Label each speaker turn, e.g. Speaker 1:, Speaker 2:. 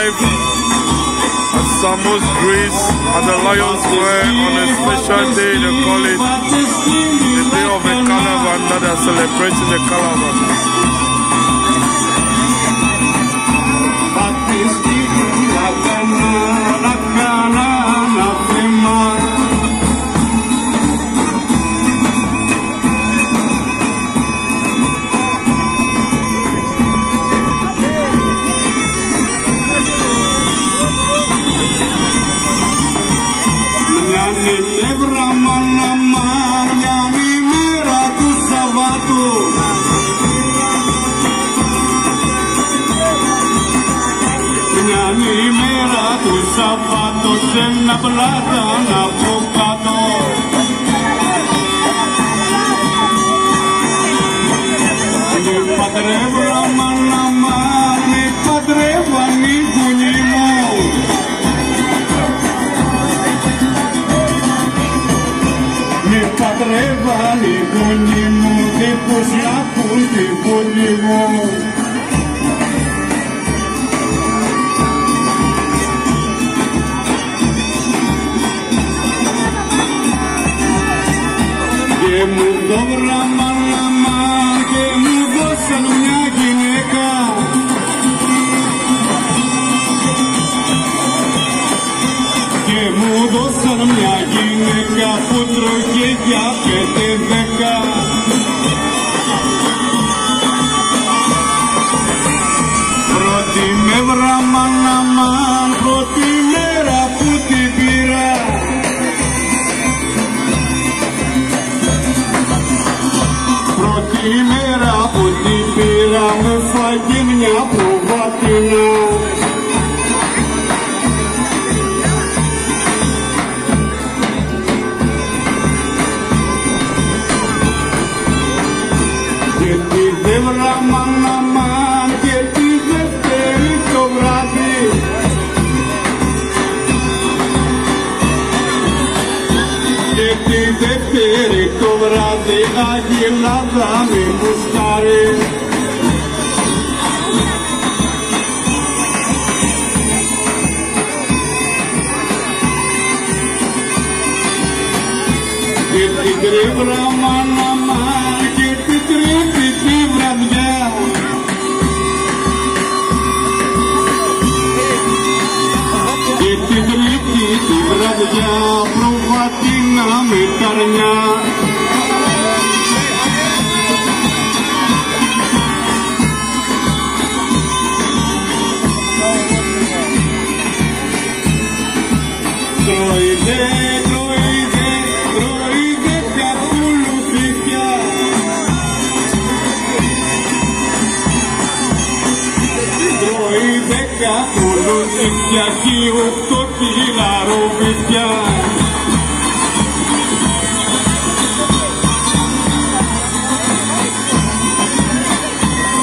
Speaker 1: arrived at Samos, Greece, at the Lions Square on a special day. They call it the day of the Calabar, that they are celebrating the Calabar.
Speaker 2: Σαββάτο σε ένα πλάτανα από κάτω. Με παντρεύα μάνα με παντρεύαν οι γονείς μου. Με παντρεύαν οι γονείς μου, δίχως να ακούν τη φωνή μου. Και μου δώβραμαν και μου δώσαν μια γυναίκα. Και μου δώσαν μια γυναίκα που τρώγε για 5-10. Πρώτη με βραμαν πρώτη μέρα που την πήρα. Η μέρα που την πήρα με φάγε μια προβάτινα. Και τη δεύραμαν και τη Δευτέρη το βράδυ. Και τη Δευτέρη το βράδυ Αγγελάδα με μπουσκάρει. Και την τρέβραμαν και την τρίτη τη βραδιά. Και την τρίτη τη βραδιά προβατίνα με καρνιά. Τρώιδε κακουλουθήκια. Τρώιδε κακουλουθήκια κι 8 κιλά ροβίδια.